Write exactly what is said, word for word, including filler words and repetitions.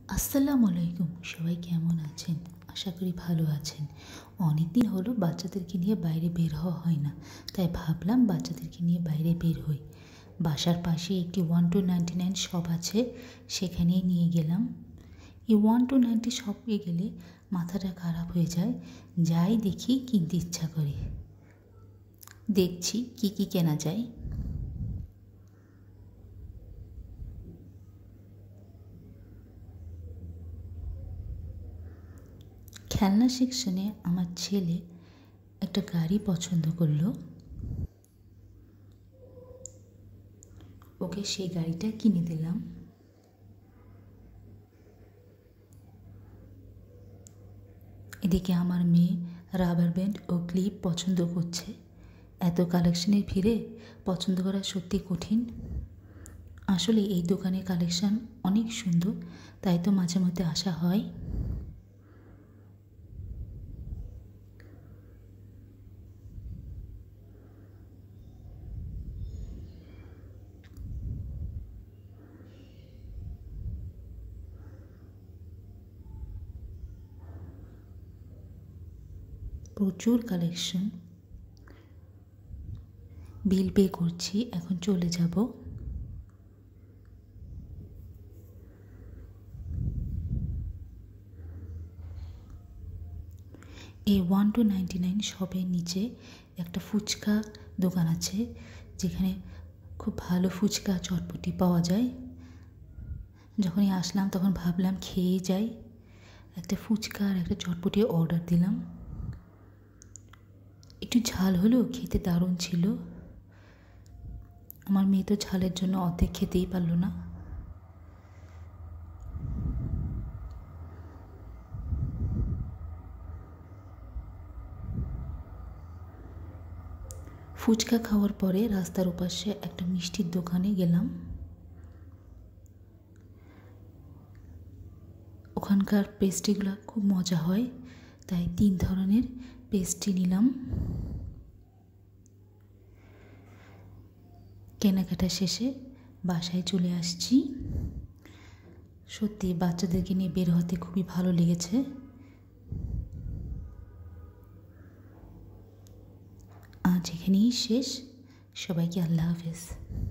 আসসালামু আলাইকুম। সবাই কেমন আছেন? আশা করি ভালো আছেন। অনেক দিন হলো বাচ্চাদেরকে নিয়ে বাইরে বের হওয়া হয় না, তাই ভাবলাম বাচ্চাদেরকে নিয়ে বাইরে বের হই। বাসার পাশে একটি one two ninety nine shop আছে, সেখানেই নিয়ে গেলাম। এই ওয়ান টু নাইনটি শপে গেলে মাথাটা খারাপ হয়ে যায়, যাই দেখি কিনতে ইচ্ছা করে। দেখছি কি কি কেনা যায়। খেলনা সেকশনে আমার ছেলে একটা গাড়ি পছন্দ করলো, ওকে সেই গাড়িটা কিনে দিলাম। এদিকে আমার মেয়ে রাবার ব্যান্ড ও ক্লিপ পছন্দ করছে। এত কালেকশনের ভিড়ে পছন্দ করা সত্যি কঠিন। আসলে এই দোকানের কালেকশন অনেক সুন্দর, তাই তো মাঝে মধ্যে আসা হয়। প্রচুর কালেকশন। বিল পে করছি, এখন চলে যাব। এই ওয়ান টু নাইনটি নাইন শপের নিচে একটা ফুচকা দোকান আছে, যেখানে খুব ভালো ফুচকা চটপটি পাওয়া যায়। যখনই আসলাম তখন ভাবলাম খেয়ে যাই। একটা ফুচকা আর একটা চটপটি অর্ডার দিলাম। একটু ঝাল হলেও খেতে দারুণ ছিল। আমার মেয়ে তো ঝালের জন্য অর্ধেক খেতেই পারল না। ফুচকা খাওয়ার পরে রাস্তার ওপাশে একটা মিষ্টির দোকানে গেলাম। ওখানকার পেস্ট্রিগুলো খুব মজা হয়, তাই তিন ধরনের পেস্ট্রি নিলাম। কেনাকাটা শেষে বাসায় চলে আসছি। সত্যি বাচ্চাদেরকে নিয়ে বের হতে খুবই ভালো লেগেছে। আজ এখানেই শেষ। সবাইকে আল্লাহ হাফেজ।